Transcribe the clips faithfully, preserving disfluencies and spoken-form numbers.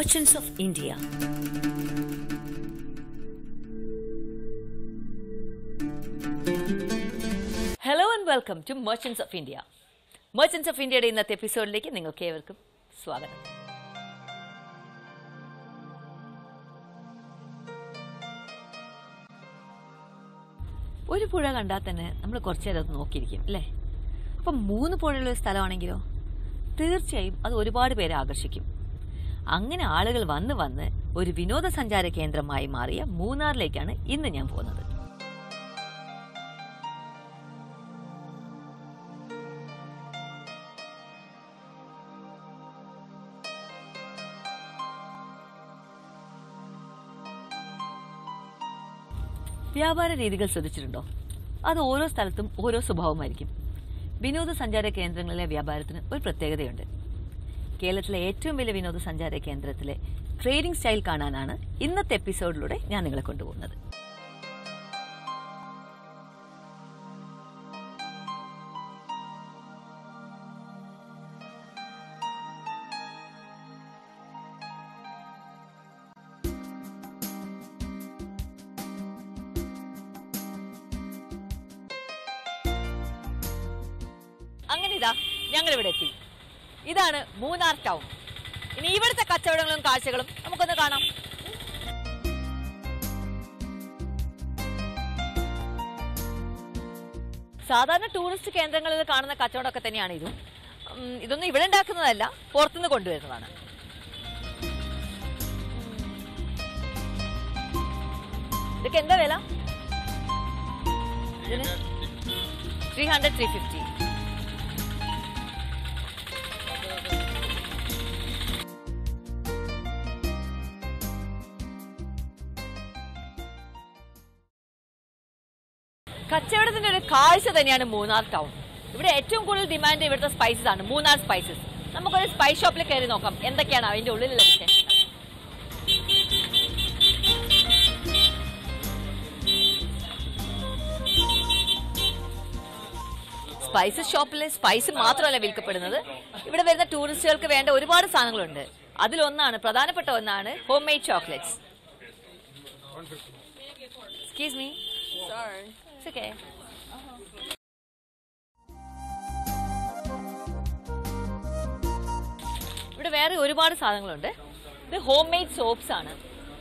Merchants of India. Hello and welcome to Merchants of India. Merchants of India ഇന്നത്തെ എപ്പിസോഡിലേക്ക് നിങ്ങൾക്ക് ഏവർക്കും സ്വാഗതം. ഒരു പുഴ കണ്ടാൽ തന്നെ നമ്മൾ കുറച്ചു നേരം അത് നോക്കിയിരിക്കും അല്ലേ? അപ്പം മൂന്ന് പുഴയുള്ള ഒരു സ്ഥലമാണെങ്കിലോ തീർച്ചയായും അത് ഒരുപാട് പേരെ ആകർഷിക്കും. അങ്ങനെ ആളുകൾ വന്ന് വന്ന് ഒരു വിനോദസഞ്ചാര കേന്ദ്രമായി മാറിയ മൂന്നാറിലേക്കാണ് ഇന്ന് ഞാൻ പോകുന്നത്. വ്യാപാര രീതികൾ ശ്രദ്ധിച്ചിട്ടുണ്ടോ? അത് ഓരോ സ്ഥലത്തും ഓരോ സ്വഭാവമായിരിക്കും. വിനോദസഞ്ചാര കേന്ദ്രങ്ങളിലെ വ്യാപാരത്തിന് ഒരു പ്രത്യേകതയുണ്ട്. കേരളത്തിലെ ഏറ്റവും വലിയ വിനോദസഞ്ചാര കേന്ദ്രത്തിലെ ട്രേഡിംഗ് സ്റ്റൈൽ കാണാനാണ് ഇന്നത്തെ എപ്പിസോഡിലൂടെ ഞാൻ നിങ്ങളെ കൊണ്ടുപോകുന്നത്. അങ്ങനെ ഇതാ ഞങ്ങളിവിടെ എത്തി. ഇതാണ് മൂന്നാർ ടൗൺ. ഇനി ഇവിടുത്തെ കച്ചവടങ്ങളും കാഴ്ചകളും നമുക്കൊന്ന് കാണാം. സാധാരണ ടൂറിസ്റ്റ് കേന്ദ്രങ്ങളിൽ കാണുന്ന കച്ചവടമൊക്കെ തന്നെയാണ് ഇതും. ഇതൊന്നും ഇവിടെ ഉണ്ടാക്കുന്നതല്ല, പുറത്തുനിന്ന് കൊണ്ടുവരുന്നതാണ്. ഇതൊക്കെ എന്താ വില? ത്രീ ഹൺഡ്രഡ് ത്രീ ഫിഫ്റ്റി കച്ചവടത്തിന്റെ ഒരു കാഴ്ച തന്നെയാണ് മൂന്നാർ ടൗൺ. ഇവിടെ ഏറ്റവും കൂടുതൽ ഡിമാൻഡ് ഇവിടുത്തെ സ്പൈസസ് ആണ്, മൂന്നാർ സ്പൈസസ്. നമുക്കൊരു സ്പൈസ് ഷോപ്പിൽ കയറി നോക്കാം എന്തൊക്കെയാണ് അതിന്റെ ഉള്ളിലുള്ള വിശേഷങ്ങൾ. സ്പൈസസ് ഷോപ്പിൽ സ്പൈസ് മാത്രമല്ല വിൽക്കപ്പെടുന്നത്, ഇവിടെ വരുന്ന ടൂറിസ്റ്റുകൾക്ക് വേണ്ട ഒരുപാട് സാധനങ്ങളുണ്ട്. അതിലൊന്നാണ്, പ്രധാനപ്പെട്ട ഒന്നാണ് home made chocolates. Excuse me. Sorry. It's okay. Uh-huh. ഇവിടെ വേറെ ഒരുപാട് സാധനങ്ങളുണ്ട്. ഇത് ഹോം മെയ്ഡ് സോപ്സ് ആണ്.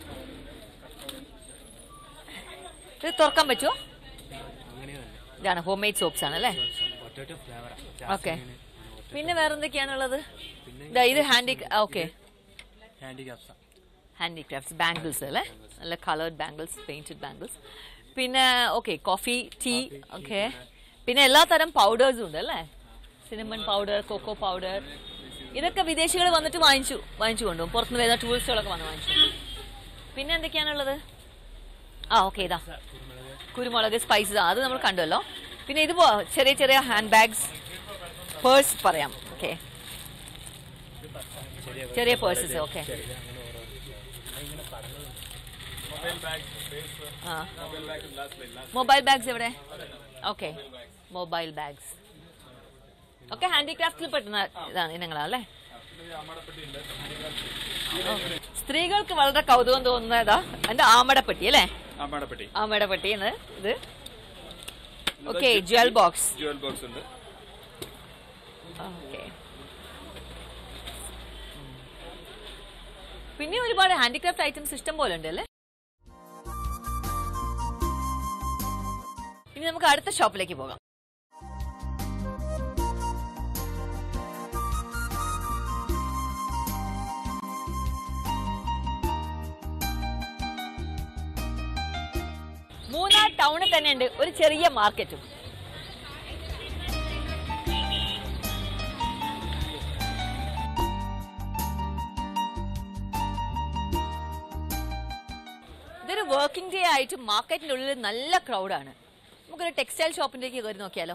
ഇത് തുറക്കാൻ പറ്റുമോ? ഇതാണ് ഹോം മെയ്ഡ് സോപ്സ് ആണ് അല്ലേ? ഓക്കെ. പിന്നെ വേറെ എന്തൊക്കെയാണുള്ളത്? ഇത് ഹാൻഡി ഓക്കെ ഹാൻഡിക്രാഫ്റ്റ്സ്, ബാംഗിൾസ് അല്ലേ? നല്ല കളേർഡ് ബാംഗിൾസ്, പെയിന്റഡ് ബാംഗിൾസ്. പിന്നെ ഓക്കെ കോഫി, ടീ, ഓക്കെ. പിന്നെ എല്ലാ തരം പൗഡേഴ്സും ഉണ്ട് അല്ലേ? Cinnamon powder, cocoa powder. ഇതൊക്കെ വിദേശികൾ വന്നിട്ട് വാങ്ങിച്ചു വാങ്ങിച്ചു കൊണ്ടുപോകും. പുറത്തുനിന്ന് വരുന്ന ടൂറിസ്റ്റുകളൊക്കെ വന്ന് വാങ്ങിച്ചു. പിന്നെ എന്തൊക്കെയാണുള്ളത്? ആ ഓക്കെ, ഇതാ കുരുമുളക്, സ്പൈസസ്, അത് നമ്മൾ കണ്ടുവല്ലോ. പിന്നെ ഇത് ചെറിയ ചെറിയ ഹാൻഡ് ബാഗ്സ്, പേഴ്സ് പറയാം. ഓക്കെ, ചെറിയ പേഴ്സസ്. ഓക്കെ, മൊബൈൽ ബാഗ്സ് എവിടെ? ഓക്കെ, മൊബൈൽ ബാഗ്സ് ഒക്കെ ഹാൻഡിക്രാഫ്റ്റിൽ പെട്ടുന്ന ഇതാണ് ഇനങ്ങളല്ലേ? സ്ത്രീകൾക്ക് വളരെ കൗതുകം തോന്നുന്ന ഇതാ എന്റെ ആമടപ്പെട്ടി അല്ലേ? ആമടപ്പെട്ടി ഇത്. Okay, jewel box. ഓക്കെ, പിന്നെ ഒരുപാട് ഹാൻഡിക്രാഫ്റ്റ് ഐറ്റംസ് ഇഷ്ടം പോലെ ഉണ്ട് അല്ലേ? ഇനി നമുക്ക് അടുത്ത ഷോപ്പിലേക്ക് പോകാം. മൂന്നാർ ടൗണിൽ തന്നെ ഉണ്ട് ഒരു ചെറിയ മാർക്കറ്റും. ഇതൊരു വർക്കിംഗ് ഡേ ആയിട്ട് മാർക്കറ്റിന്റെ ഉള്ളിൽ നല്ല ക്രൗഡാണ്. നമുക്കൊരു ടെക്സ്റ്റൈൽ ഷോപ്പിലേക്ക് കയറി നോക്കിയാലോ?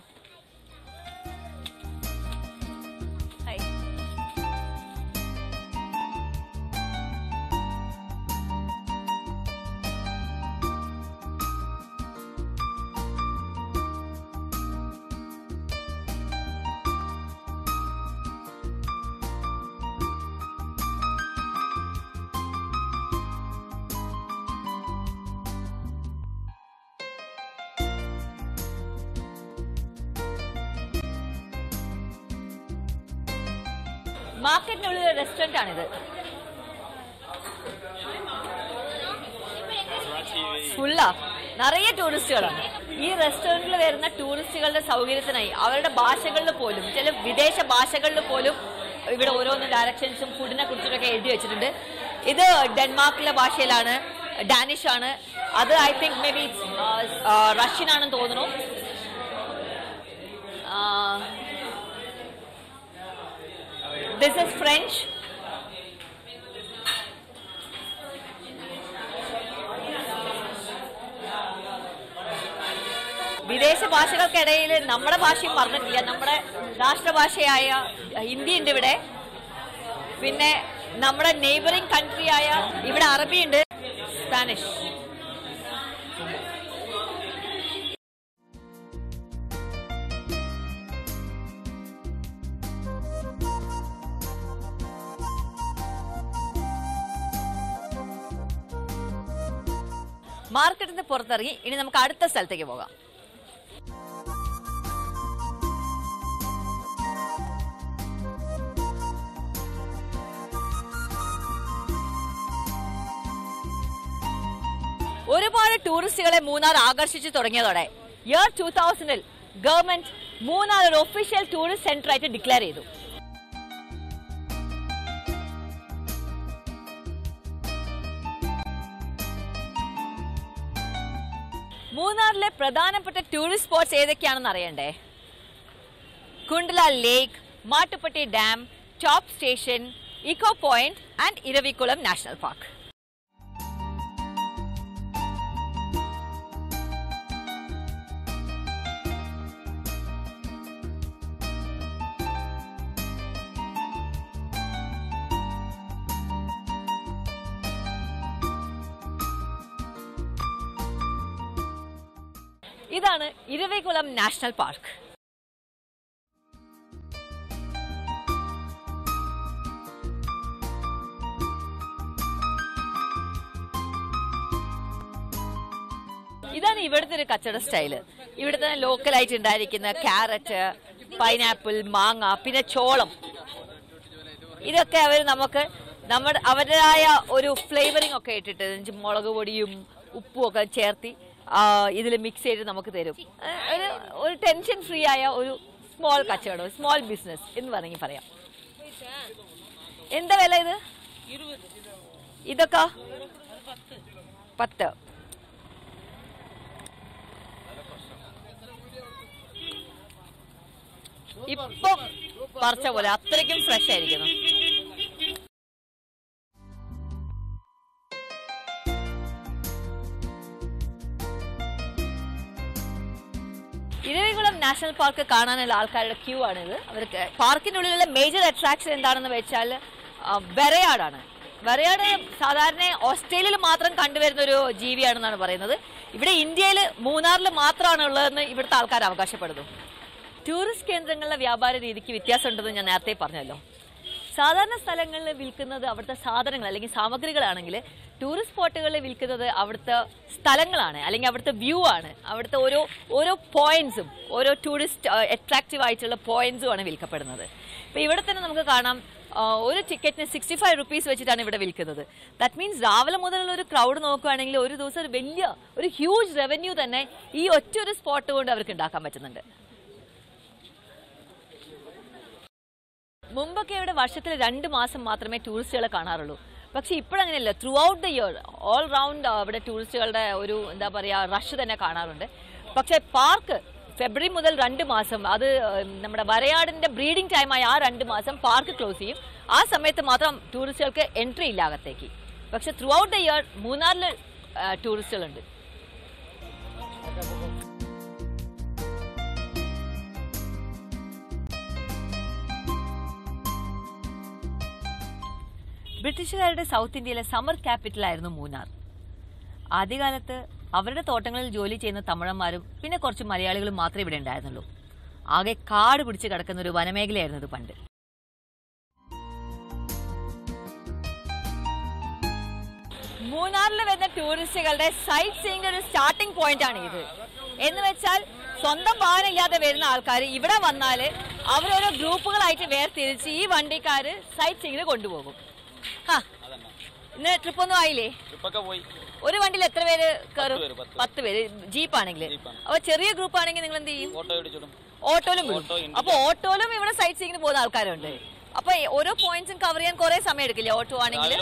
മാർക്കറ്റിനുള്ള റെസ്റ്റോറന്റ് ആണിത്. ഫുള്ളാ നിറയെ ടൂറിസ്റ്റുകളാണ്. ഈ റെസ്റ്റോറന്റിൽ വരുന്ന ടൂറിസ്റ്റുകളുടെ സൗകര്യത്തിനായി അവരുടെ ഭാഷകളിൽ പോലും, ചില വിദേശ ഭാഷകളിൽ പോലും ഇവിടെ ഓരോന്ന് ഡയറക്ഷൻസും ഫുഡിനെ കുറിച്ചിട്ടൊക്കെ എഴുതി വെച്ചിട്ടുണ്ട്. ഇത് ഡെൻമാർക്കിലെ ഭാഷയിലാണ്, ഡാനിഷ് ആണ്. അത് I think maybe Russian ആണെന്ന് തോന്നുന്നു. This is French. വിദേശ ഭാഷകൾക്കിടയിൽ നമ്മുടെ ഭാഷയും മറന്നിട്ടില്ല. നമ്മുടെ രാഷ്ട്രഭാഷയായ ഹിന്ദി ഉണ്ട് ഇവിടെ. പിന്നെ നമ്മുടെ നെയ്ബറിംഗ് കൺട്രി ആയ ഇവിടെ അറബി ഉണ്ട്, സ്പാനിഷ്. മാർക്കറ്റിൽ നിന്ന് പുറത്തിറങ്ങി ഇനി നമുക്ക് അടുത്ത സ്ഥലത്തേക്ക് പോകാം. ഒരുപാട് ടൂറിസ്റ്റുകളെ മൂന്നാർ ആകർഷിച്ചു തുടങ്ങിയതോടെ ഇയർ ടൂ തൗസൻഡിൽ ഗവൺമെന്റ് മൂന്നാർ ഒരു ഒഫീഷ്യൽ ടൂറിസ്റ്റ് സെന്റർ ആയിട്ട് ഡിക്ലെയർ ചെയ്തു. മൂന്നാറിലെ പ്രധാനപ്പെട്ട ടൂറിസ്റ്റ് സ്പോട്ട്സ് ഏതൊക്കെയാണെന്ന് അറിയണ്ടേ? Kundala lake, Mattupetty dam, top station, echo point and Eravikulam national park. ഇതാണ് ഇരവികുളം നാഷണൽ പാർക്ക്. ഇതാണ് ഇവിടുത്തെ ഒരു കച്ചവട സ്റ്റൈല്. ഇവിടെ തന്നെ ലോക്കലായിട്ട് ഉണ്ടായിരിക്കുന്ന ക്യാരറ്റ്, പൈനാപ്പിൾ, മാങ്ങ, പിന്നെ ചോളം, ഇതൊക്കെ അവർ നമുക്ക് നമ്മുടെ അവരുടേതായ ഒരു ഫ്ലേവറിംഗ് ഒക്കെ ഇട്ടിട്ട് മുളക് പൊടിയും ഉപ്പും ഒക്കെ ചേർത്തി ഇതിൽ മിക്സ് ചെയ്ത് നമുക്ക് തരും. ഒരു ഒരു ടെൻഷൻ ഫ്രീ ആയ ഒരു സ്മോൾ കച്ചവടം, സ്മോൾ ബിസിനസ് എന്ന് വേണമെങ്കിൽ പറയാം. എന്താ വില ഇത്? ഇതൊക്കെ പത്ത്. ഇപ്പം പറിച്ച പോലെ അത്രയ്ക്കും ഫ്രഷ് ആയിരിക്കുന്നു. ഇരവികുളം നാഷണൽ പാർക്ക് കാണാനുള്ള ആൾക്കാരുടെ ക്യൂ ആണിത്. അവർക്ക് പാർക്കിനുള്ളിലുള്ള മേജർ അട്രാക്ഷൻ എന്താണെന്ന് വെച്ചാൽ വരയാടാണ്. വരയാട് സാധാരണ ഓസ്ട്രേലിയയിൽ മാത്രം കണ്ടുവരുന്ന ഒരു ജീവിയാണെന്നാണ് പറയുന്നത്. ഇവിടെ ഇന്ത്യയിൽ മൂന്നാറിൽ മാത്രമാണ് ഉള്ളതെന്ന് ഇവിടുത്തെ ആൾക്കാർ അവകാശപ്പെടുന്നു. ടൂറിസ്റ്റ് കേന്ദ്രങ്ങളിലെ വ്യാപാര രീതിക്ക് വ്യത്യാസമുണ്ടെന്ന് ഞാൻ നേരത്തെ പറഞ്ഞല്ലോ. സാധാരണ സ്ഥലങ്ങളിൽ വിൽക്കുന്നത് അവിടുത്തെ സാധനങ്ങൾ അല്ലെങ്കിൽ സാമഗ്രികളാണെങ്കിൽ ടൂറിസ്റ്റ് സ്പോട്ടുകളിൽ വിൽക്കുന്നത് അവിടുത്തെ സ്ഥലങ്ങളാണ്, അല്ലെങ്കിൽ അവിടുത്തെ വ്യൂ ആണ്. അവിടുത്തെ ഓരോ ഓരോ പോയിന്റ്സും ഓരോ ടൂറിസ്റ്റ് അട്രാക്റ്റീവ് ആയിട്ടുള്ള പോയിന്റ്സും ആണ് വിൽക്കപ്പെടുന്നത്. ഇപ്പം ഇവിടെ തന്നെ നമുക്ക് കാണാം, ഒരു ടിക്കറ്റിന് സിക്സ്റ്റി ഫൈവ് റുപ്പീസ് വെച്ചിട്ടാണ് ഇവിടെ വിൽക്കുന്നത്. ദാറ്റ് മീൻസ് രാവിലെ മുതലുള്ള ഒരു ക്രൗഡ് നോക്കുകയാണെങ്കിൽ ഒരു ദിവസം ഒരു വലിയ ഒരു ഹ്യൂജ് റവന്യൂ തന്നെ ഈ ഒറ്റൊരു സ്പോട്ട് കൊണ്ട് അവർക്ക് ഉണ്ടാക്കാൻ പറ്റുന്നുണ്ട്. മുമ്പൊക്കെ ഇവിടെ വർഷത്തിൽ രണ്ട് മാസം മാത്രമേ ടൂറിസ്റ്റുകളെ കാണാറുള്ളൂ. പക്ഷെ ഇപ്പോഴങ്ങനെയല്ല, throughout the year all round ഇവിടെ ടൂറിസ്റ്റുകളുടെ ഒരു എന്താ പറയുക റഷ് തന്നെ കാണാറുണ്ട്. പക്ഷെ പാർക്ക് ഫെബ്രുവരി മുതൽ രണ്ട് മാസം, അത് നമ്മുടെ വരയാടിന്റെ ബ്രീഡിംഗ് ടൈമായ ആ രണ്ട് മാസം പാർക്ക് ക്ലോസ് ചെയ്യും. ആ സമയത്ത് മാത്രം ടൂറിസ്റ്റുകൾക്ക് എൻട്രി ഇല്ല അകത്തേക്ക്. പക്ഷെ ത്രൂ ഔട്ട് ദ ഇയർ മൂന്നാറിൽ ടൂറിസ്റ്റുകളുണ്ട്. ബ്രിട്ടീഷുകാരുടെ സൗത്ത് ഇന്ത്യയിലെ സമ്മർ ക്യാപിറ്റലായിരുന്നു മൂന്നാർ. ആദ്യകാലത്ത് അവരുടെ തോട്ടങ്ങളിൽ ജോലി ചെയ്യുന്ന തമിഴന്മാരും പിന്നെ കുറച്ച് മലയാളികളും മാത്രമേ ഇവിടെ ഉണ്ടായിരുന്നുള്ളൂ. ആകെ കാട് പിടിച്ച് കിടക്കുന്ന ഒരു വനമേഖലയായിരുന്നു ഇത് പണ്ട്. മൂന്നാറിൽ വരുന്ന ടൂറിസ്റ്റുകളുടെ സൈറ്റ് സീയിങ്ങിന്റെ ഒരു സ്റ്റാർട്ടിംഗ് പോയിന്റ് ആണ് ഇത്. എന്ന് വെച്ചാൽ സ്വന്തം വാഹനം ഇല്ലാതെ വരുന്ന ആൾക്കാർ ഇവിടെ വന്നാൽ അവരോരോ ഗ്രൂപ്പുകളായിട്ട് വേർതിരിച്ച് ഈ വണ്ടിക്കാർ സൈറ്റ് സീയിങ്ങിന് കൊണ്ടുപോകും. ആ ഇന്ന് ട്രിപ്പ് ഒന്നും ആയില്ലേ? ഒരു വണ്ടിയിൽ എത്ര പേര് കയറും? പത്ത് പേര് ജീപ്പാണെങ്കിൽ. അപ്പൊ ചെറിയ ഗ്രൂപ്പ് ആണെങ്കിൽ നിങ്ങൾ എന്ത് ചെയ്യും? ഓട്ടോയിലും വിടും. അപ്പൊ ഓട്ടോയിലും ഇവിടെ സൈറ്റ് സീയിങ്ങിന് പോകുന്ന ആൾക്കാരുണ്ട്. അപ്പൊ ഓരോ പോയിന്റ്സും കവർ ചെയ്യാൻ കുറെ സമയം എടുക്കില്ലേ ഓട്ടോ ആണെങ്കിൽ?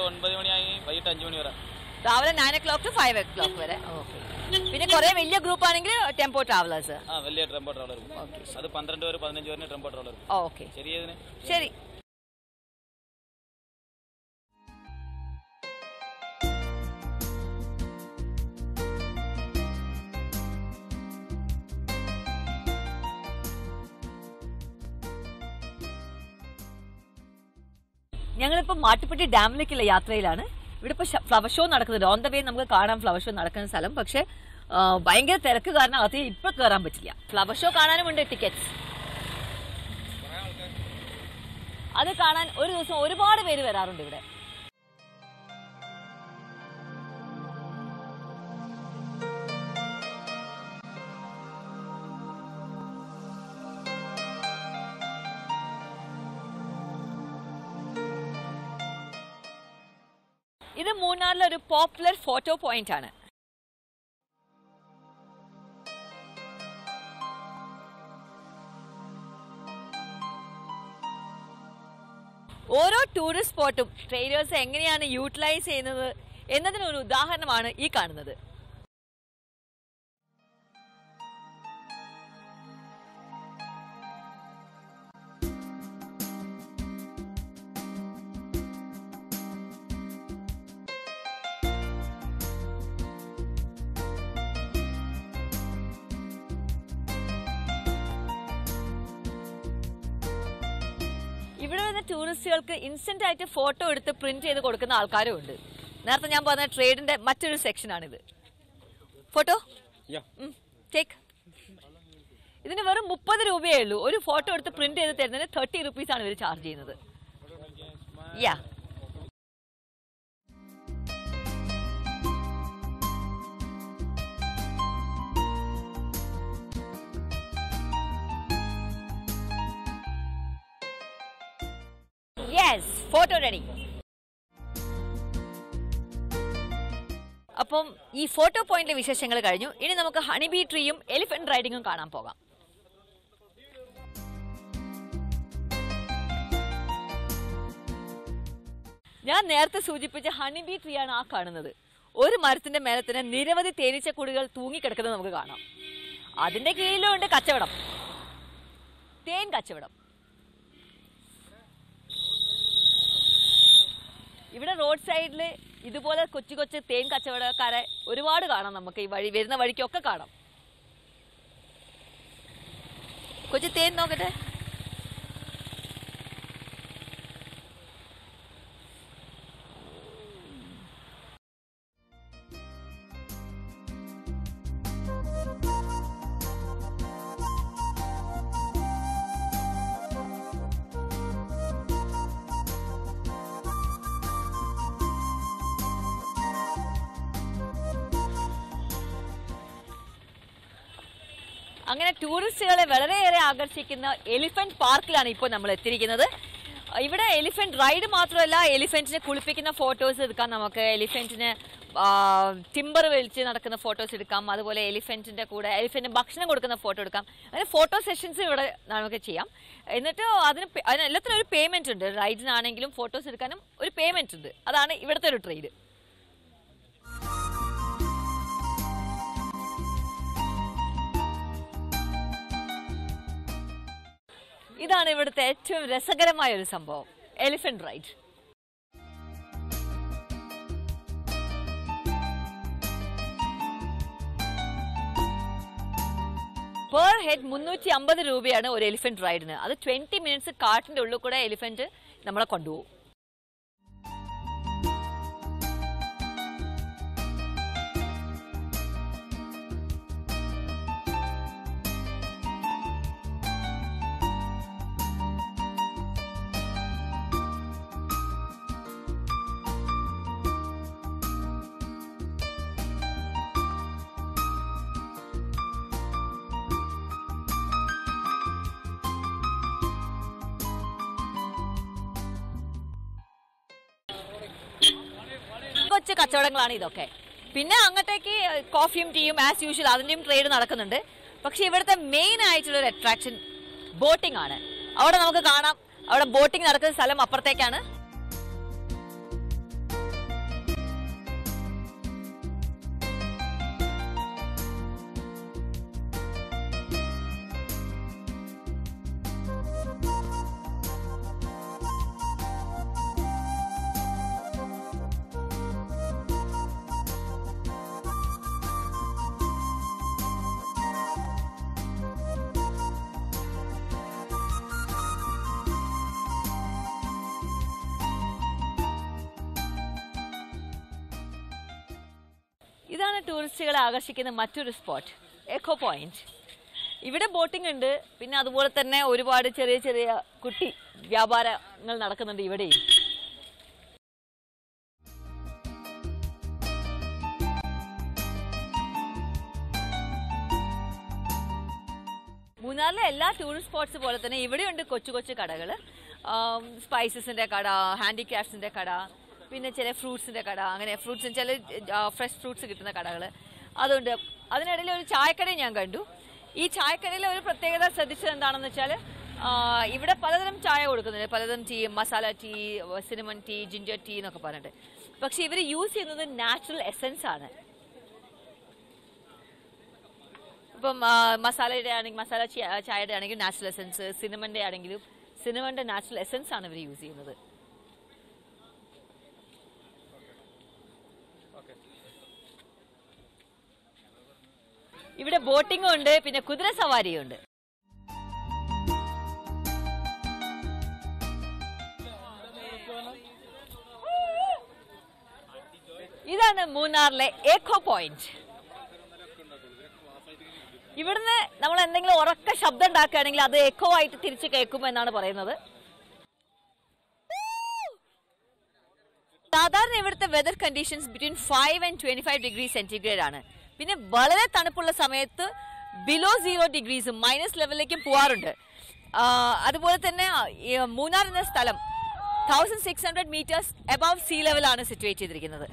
രാവിലെ nine o'clock to five o'clock വരെ. പിന്നെ കുറെ വലിയ ഗ്രൂപ്പ് ആണെങ്കിൽ ടെമ്പോ ട്രാവലേഴ്സ്. ഓക്കെ ശരി. ഞങ്ങളിപ്പോൾ മാട്ടുപ്പെട്ടി ഡാമിലേക്കുള്ള യാത്രയിലാണ്. ഇവിടെ ഇപ്പോൾ ഫ്ലവർ ഷോ നടക്കുന്നുണ്ട്. ഓൺ ദ വേ നമുക്ക് കാണാം ഫ്ലവർ ഷോ നടക്കുന്ന സ്ഥലം. പക്ഷെ ഭയങ്കര തിരക്ക് കാരണം അകത്ത് ഇപ്പൊ കയറാൻ പറ്റില്ല. ഫ്ലവർ ഷോ കാണാനുമുണ്ട് ടിക്കറ്റ്സ്. അത് കാണാൻ ഒരു ദിവസം ഒരുപാട് പേര് വരാറുണ്ട് ഇവിടെ. ഇത് മൂന്നാറിലെ ഒരു പോപ്പുലർ ഫോട്ടോ പോയിന്റ് ആണ്. ഓരോ ടൂറിസ്റ്റ് സ്പോട്ടും ട്രെയിലേഴ്സ് എങ്ങനെയാണ് യൂട്ടിലൈസ് ചെയ്യുന്നത് എന്നതിനൊരു ഉദാഹരണമാണ് ഈ കാണുന്നത്. ഇവിടെ വരുന്ന ടൂറിസ്റ്റുകൾക്ക് ഇൻസ്റ്റന്റ് ആയിട്ട് ഫോട്ടോ എടുത്ത് പ്രിന്റ് ചെയ്ത് കൊടുക്കുന്ന ആൾക്കാരും ഉണ്ട്. നേരത്തെ ഞാൻ പറഞ്ഞ ട്രേഡിന്റെ മറ്റൊരു സെക്ഷനാണിത്. Photo take. ഇതിന് വെറും മുപ്പത് രൂപയേ ഉള്ളൂ. ഒരു ഫോട്ടോ എടുത്ത് പ്രിന്റ് ചെയ്ത് തരുന്നതിന് തേർട്ടി റുപ്പീസ് ആണ് ഇവർ ചാർജ് ചെയ്യുന്നത്. Yeah yes, photo ready. അപ്പം ഈ ഫോട്ടോ പോയിന്റിലെ വിശേഷങ്ങൾ കഴിഞ്ഞു. ഇനി നമുക്ക് ഹണിബീ ട്രീയും എലിഫന്റ് റൈഡിങ്ങും കാണാൻ പോകാം. ഞാൻ നേരത്തെ സൂചിപ്പിച്ച ഹണിബീ ട്രീ ആണ് ആ കാണുന്നത്. ഒരു മരത്തിന്റെ മേലെ തന്നെ നിരവധി തേനീച്ചക്കൂടുകൾ തൂങ്ങിക്കിടക്കുന്നത് നമുക്ക് കാണാം. അതിന്റെ കീഴിലും ഉണ്ട് കച്ചവടം, തേൻ കച്ചവടം. ഇവിടെ റോഡ് സൈഡിൽ ഇതുപോലെ കൊച്ചു കൊച്ചു തേൻ കച്ചവടക്കാരെ ഒരുപാട് കാണാം. നമുക്ക് ഈ വഴി വരുന്ന വഴിക്കൊക്കെ കാണാം. കൊച്ചു തേൻ നോക്കട്ടെ. അങ്ങനെ ടൂറിസ്റ്റുകളെ വളരെയേറെ ആകർഷിക്കുന്ന എലിഫന്റ് പാർക്കിലാണ് ഇപ്പോൾ നമ്മൾ എത്തിയിരിക്കുന്നത്. ഇവിടെ എലിഫന്റ് റൈഡ് മാത്രമല്ല, എലിഫന്റിനെ കുളിപ്പിക്കുന്ന ഫോട്ടോസ് എടുക്കാം നമുക്ക്. എലിഫന്റിന് ടിമ്പർ വലിച്ച് നടക്കുന്ന ഫോട്ടോസ് എടുക്കാം. അതുപോലെ എലിഫന്റിന്റെ കൂടെ എലിഫന്റിന് ഭക്ഷണം കൊടുക്കുന്ന ഫോട്ടോ എടുക്കാം. അങ്ങനെ ഫോട്ടോ സെഷൻസ് ഇവിടെ നമുക്ക് ചെയ്യാം. എന്നിട്ട് അതിന് അതിന് എല്ലാത്തിനും ഒരു പേയ്മെന്റ് ഉണ്ട്. റൈഡിനാണെങ്കിലും ഫോട്ടോസ് എടുക്കാനും ഒരു പേയ്മെന്റ് ഉണ്ട്. അതാണ് ഇവിടുത്തെ ഒരു ട്രെയ്ഡ്. ഇതാണ് ഇവിടുത്തെ ഏറ്റവും രസകരമായ ഒരു സംഭവം, എലിഫന്റ് റൈഡ്. പെർ ഹെഡ് മുന്നൂറ്റി അമ്പത് രൂപയാണ് ഒരു എലിഫന്റ് റൈഡിന്. അത് ട്വന്റി മിനിറ്റ്സ് കാട്ടിന്റെ ഉള്ളിൽ കൂടെ എലിഫന്റ് നമ്മളെ കൊണ്ടുപോകും. കൊച്ചു കച്ചവടങ്ങളാണ് ഇതൊക്കെ. പിന്നെ അങ്ങോട്ടേക്ക് കോഫിയും ടീയും ആസ് യൂഷ്വൽ അതിൻ്റെയും ട്രേഡ് നടക്കുന്നുണ്ട്. പക്ഷെ ഇവിടുത്തെ മെയിൻ ആയിട്ടുള്ള ഒരു അട്രാക്ഷൻ ബോട്ടിംഗ് ആണ്. അവിടെ നമുക്ക് കാണാം, അവിടെ ബോട്ടിംഗ് നടക്കുന്ന സ്ഥലം അപ്പുറത്തേക്കാണ്. ഇതാണ് ടൂറിസ്റ്റുകളെ ആകർഷിക്കുന്ന മറ്റൊരു സ്പോട്ട്, എക്കോ പോയിന്റ്. ഇവിടെ ബോട്ടിംഗ് ഉണ്ട്. പിന്നെ അതുപോലെ തന്നെ ഒരുപാട് ചെറിയ ചെറിയ കുട്ടി വ്യാപാരങ്ങൾ നടക്കുന്നുണ്ട് ഇവിടെയും. മൂന്നാറിലെ എല്ലാ ടൂറിസ്റ്റ് സ്പോട്ട്സ് പോലെ തന്നെ ഇവിടെയുണ്ട് കൊച്ചു കൊച്ചു കടകൾ. സ്പൈസസിൻ്റെ കട, ഹാൻഡിക്രാഫ്റ്റ്സിൻ്റെ കട, പിന്നെ ചില ഫ്രൂട്ട്സിൻ്റെ കട, അങ്ങനെ ഫ്രൂട്ട്സിന് ചില ഫ്രഷ് ഫ്രൂട്ട്സ് കിട്ടുന്ന കടകൾ അതുണ്ട്. അതിനിടയിൽ ഒരു ചായക്കടയും ഞാൻ കണ്ടു. ഈ ചായക്കടയിലെ ഒരു പ്രത്യേകത ശ്രദ്ധിച്ചത് എന്താണെന്ന് വെച്ചാൽ ഇവിടെ പലതരം ചായ കൊടുക്കുന്നുണ്ട്. പലതരം tea, masala tea, cinnamon tea, ginger tea എന്നൊക്കെ പറഞ്ഞിട്ട്. പക്ഷെ ഇവർ യൂസ് ചെയ്യുന്നത് നാച്ചുറൽ എസൻസ് ആണ്. ഇപ്പം മസാലയുടെ ആണെങ്കിൽ മസാല ചായയുടെ ആണെങ്കിൽ നാച്ചുറൽ എസൻസ്, സിനമൻ്റെ ആണെങ്കിലും സിനമൻ്റെ നാച്ചുറൽ എസൻസ് ആണ് ഇവർ യൂസ് ചെയ്യുന്നത്. ഇവിടെ ബോട്ടിംഗും ഉണ്ട്, പിന്നെ കുതിര സവാരിയും ഉണ്ട്. ഇതാണ് മൂന്നാറിലെ എക്കോ പോയിന്റ്. ഇവിടുന്ന് നമ്മൾ എന്തെങ്കിലും ഉറക്ക ശബ്ദം ഉണ്ടാക്കുകയാണെങ്കിൽ അത് എക്കോ ആയിട്ട് തിരിച്ച് കേൾക്കും എന്നാണ് പറയുന്നത്. സാധാരണ ഇവിടുത്തെ weather conditions between five and twenty five degree centigrade ആണ്. പിന്നെ വളരെ തണുപ്പുള്ള സമയത്ത് ബിലോ സീറോ ഡിഗ്രീസും മൈനസ് ലെവലിലേക്കും പോവാറുണ്ട്. അതുപോലെ തന്നെ മൂന്നാർ എന്ന സ്ഥലം thousand six hundred metres above sea ലെവലാണ് സിറ്റുവേറ്റ് ചെയ്തിരിക്കുന്നത്.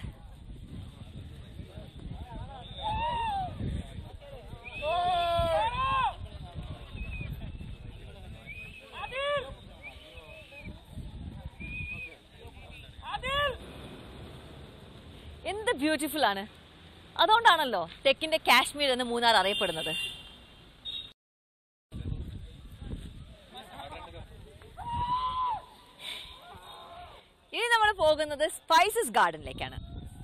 എന്ത് ബ്യൂട്ടിഫുൾ ആണ്. അതുകൊണ്ടാണല്ലോ തെക്കിന്റെ കാശ്മീർ എന്ന് മൂന്നാർ അറിയപ്പെടുന്നത്. ഇനി നമ്മൾ പോകുന്നത് സ്പൈസസ് ഗാർഡനിലേക്കാണ്.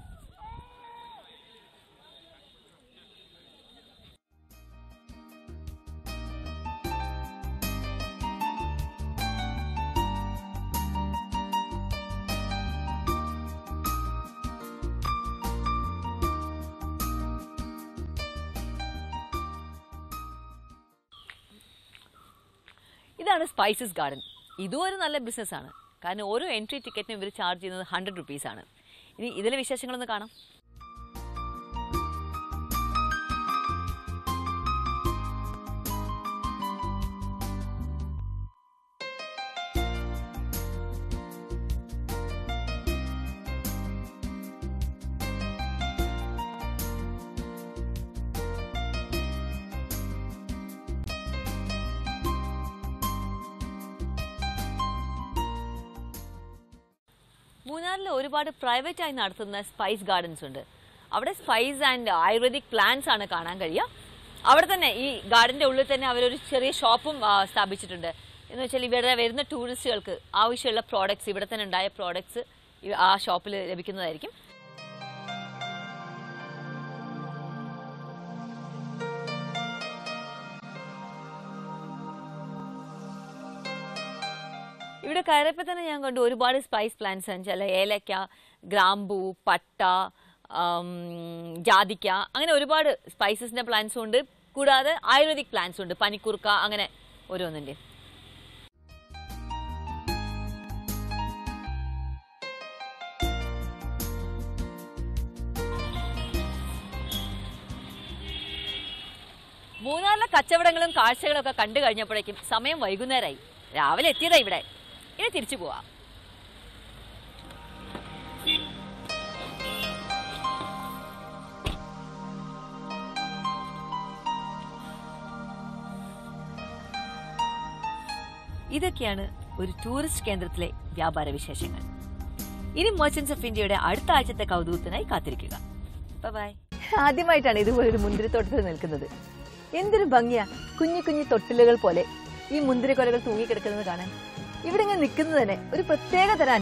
ഇതാണ് സ്പൈസസ് ഗാർഡൻ. ഇതും ഒരു നല്ല ബിസിനസ്സാണ്. കാരണം ഓരോ എൻട്രി ടിക്കറ്റിനും ഇവർ ചാർജ് ചെയ്യുന്നത് ഹൺഡ്രഡ് റുപ്പീസാണ്. ഇനി ഇതിലെ വിശേഷങ്ങളൊന്ന് കാണാം. മൂന്നാറിൽ ഒരുപാട് പ്രൈവറ്റ് ആയി നടത്തുന്ന സ്പൈസ് ഗാർഡൻസ് ഉണ്ട്. അവിടെ സ്പൈസ് ആൻഡ് ആയുർവേദിക് പ്ലാന്റ്സ് ആണ് കാണാൻ കഴിയുക. അവിടെ തന്നെ ഈ ഗാർഡന്റെ ഉള്ളിൽ തന്നെ അവരൊരു ചെറിയ ഷോപ്പും സ്ഥാപിച്ചിട്ടുണ്ട്. എന്ന് വെച്ചാൽ ഇവിടെ വരുന്ന ടൂറിസ്റ്റുകൾക്ക് ആവശ്യമുള്ള പ്രോഡക്ട്സ്, ഇവിടെ തന്നെ ഉണ്ടായ പ്രോഡക്ട്സ് ആ ഷോപ്പിൽ ലഭിക്കുന്നതായിരിക്കും. ഇവിടെ കയറിയപ്പോൾ തന്നെ ഞാൻ കണ്ടു ഒരുപാട് സ്പൈസ് പ്ലാന്റ്സ് ആണ്. ചില ഏലക്ക, ഗ്രാമ്പൂ, പട്ട, ജാതിക്ക, അങ്ങനെ ഒരുപാട് സ്പൈസസിന്റെ പ്ലാന്റ്സും ഉണ്ട്. കൂടാതെ ആയുർവേദിക് പ്ലാന്റ്സും ഉണ്ട്, പനിക്കുറുക്ക, അങ്ങനെ ഓരോന്നിന്റെ. മൂന്നാറിലെ കച്ചവടങ്ങളും കാഴ്ചകളും ഒക്കെ കണ്ടു കഴിഞ്ഞപ്പോഴേക്കും സമയം വൈകുന്നേരമായി. രാവിലെ എത്തിയതാ ഇവിടെ. ഇനി തിരിച്ചു പോവാം. ഇതൊക്കെയാണ് ഒരു ടൂറിസ്റ്റ് കേന്ദ്രത്തിലെ വ്യാപാര വിശേഷങ്ങൾ. ഇനി മെർച്ചന്റ്സ് ഓഫ് ഇന്ത്യയുടെ അടുത്ത ആഴ്ചത്തെ കൗതുകത്തിനായി കാത്തിരിക്കുക. ബൈ. ആദ്യമായിട്ടാണ് ഇതുപോലൊരു മുന്തിരിത്തോട്ടത്തിൽ നിൽക്കുന്നത്. എന്തൊരു ഭംഗിയാ, കുഞ്ഞു കുഞ്ഞു തൊട്ടിലുകൾ പോലെ ഈ മുന്തിരിക്കൊലകൾ തൂങ്ങിക്കിടക്കുന്നത് കാണാൻ. ഇവിടെ ഇങ്ങനെ നിൽക്കുന്നത് തന്നെ ഒരു പ്രത്യേക തരം